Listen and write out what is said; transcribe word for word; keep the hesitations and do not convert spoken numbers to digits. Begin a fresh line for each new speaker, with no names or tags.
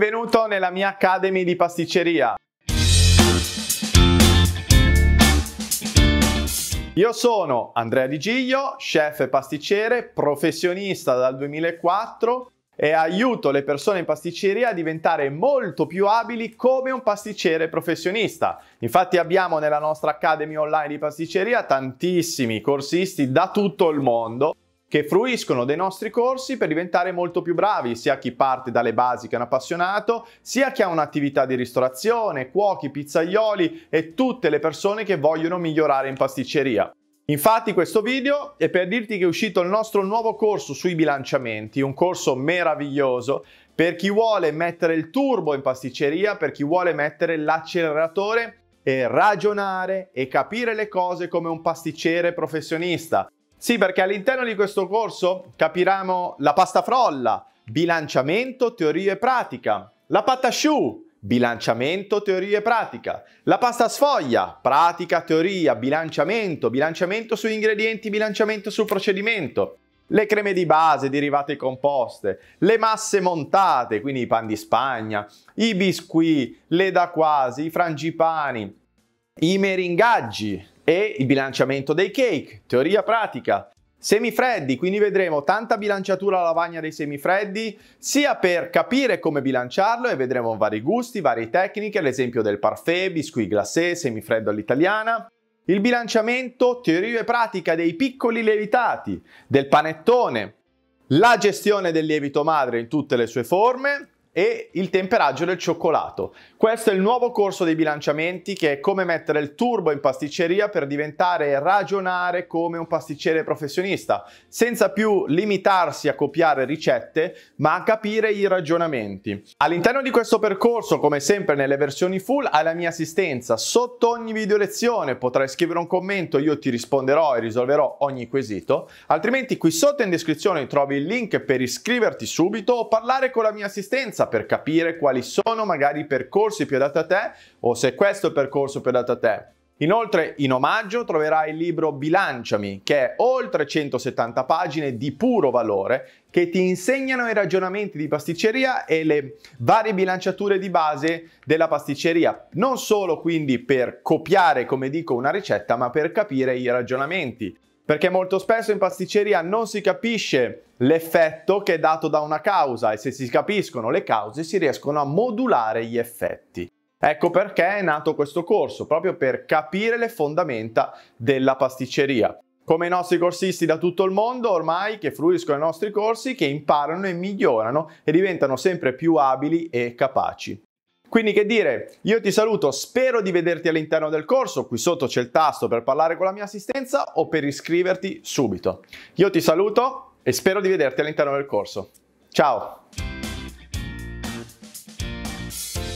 Benvenuto nella mia Academy di pasticceria. Io sono Andrea Di Giglio, chef e pasticcere, professionista dal duemilaquattro e aiuto le persone in pasticceria a diventare molto più abili come un pasticcere professionista. Infatti abbiamo nella nostra Academy online di pasticceria tantissimi corsisti da tutto il mondo che fruiscono dei nostri corsi per diventare molto più bravi, sia chi parte dalle basi che è un appassionato, sia chi ha un'attività di ristorazione, cuochi, pizzaioli e tutte le persone che vogliono migliorare in pasticceria. Infatti questo video è per dirti che è uscito il nostro nuovo corso sui bilanciamenti, un corso meraviglioso per chi vuole mettere il turbo in pasticceria, per chi vuole mettere l'acceleratore e ragionare e capire le cose come un pasticcere professionista. Sì, perché all'interno di questo corso capiremo la pasta frolla, bilanciamento, teoria e pratica, la pâte à choux, bilanciamento, teoria e pratica, la pasta sfoglia, pratica, teoria, bilanciamento, bilanciamento sugli ingredienti, bilanciamento sul procedimento, le creme di base, derivate composte, le masse montate, quindi i pan di Spagna, i biscuit, le daquasi, i frangipani, i meringaggi e il bilanciamento dei cake, teoria pratica, semifreddi, quindi vedremo tanta bilanciatura alla lavagna dei semifreddi, sia per capire come bilanciarlo e vedremo vari gusti, varie tecniche, l'esempio del parfait, biscuit glacé, semifreddo all'italiana, il bilanciamento, teoria e pratica dei piccoli lievitati, del panettone, la gestione del lievito madre in tutte le sue forme e il temperaggio del cioccolato. Questo è il nuovo corso dei bilanciamenti, che è come mettere il turbo in pasticceria per diventare e ragionare come un pasticcere professionista, senza più limitarsi a copiare ricette, ma a capire i ragionamenti. All'interno di questo percorso, come sempre nelle versioni full, hai la mia assistenza. Sotto ogni video lezione potrai scrivere un commento, io ti risponderò e risolverò ogni quesito. Altrimenti qui sotto in descrizione trovi il link per iscriverti subito o parlare con la mia assistenza per capire quali sono magari i percorsi più adatti a te o se questo è il percorso più adatto a te. Inoltre, in omaggio troverai il libro Bilanciami, che è oltre centosettanta pagine di puro valore che ti insegnano i ragionamenti di pasticceria e le varie bilanciature di base della pasticceria. Non solo quindi per copiare, come dico, una ricetta, ma per capire i ragionamenti. Perché molto spesso in pasticceria non si capisce l'effetto che è dato da una causa e se si capiscono le cause si riescono a modulare gli effetti. Ecco perché è nato questo corso, proprio per capire le fondamenta della pasticceria. Come i nostri corsisti da tutto il mondo ormai che fruiscono i nostri corsi, che imparano e migliorano e diventano sempre più abili e capaci. Quindi che dire, io ti saluto, spero di vederti all'interno del corso, qui sotto c'è il tasto per parlare con la mia assistenza o per iscriverti subito. Io ti saluto e spero di vederti all'interno del corso. Ciao!